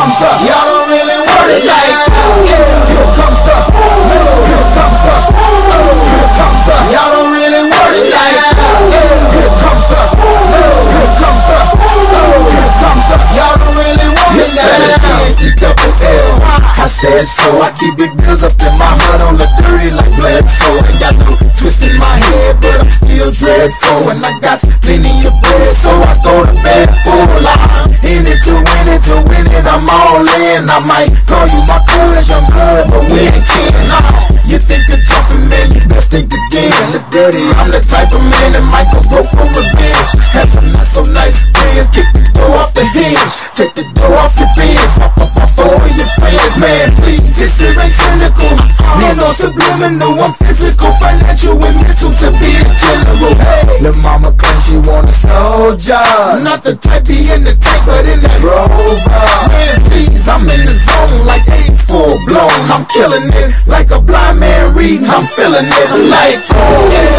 comes the, y'all don't really want it like that. Here comes the, here comes the, here comes the, y'all don't really want it like that. Here comes the, here comes the, here comes the, y'all don't really want it like that. I said so, I keep big bills up in my heart on the dirty like blood. So ain't got no twist in my head, but I'm still dreadful, and I got plenty of bread, so I go to bed full. I'm in it to win it, to win it, I'm all in. I might call you my cuz, young blood, but we ain't kin. You think of jumping, man, you best think again. The dirty, I'm the type of man that might go broke for revenge. Have some not so nice friends, kick the door off the hinge, take the door off your bins, pop up my phone with your friends. Man, please, this shit ain't cynical. Man, no subliminal, I'm physical, financial, and mental to be a general. Hey, the mama claims she want a soldier, not the type be in the tank, but in that rover. Man, please, I'm in the zone like AIDS full blown. I'm killing it like a blind man reading. I'm feeling it like, oh yeah.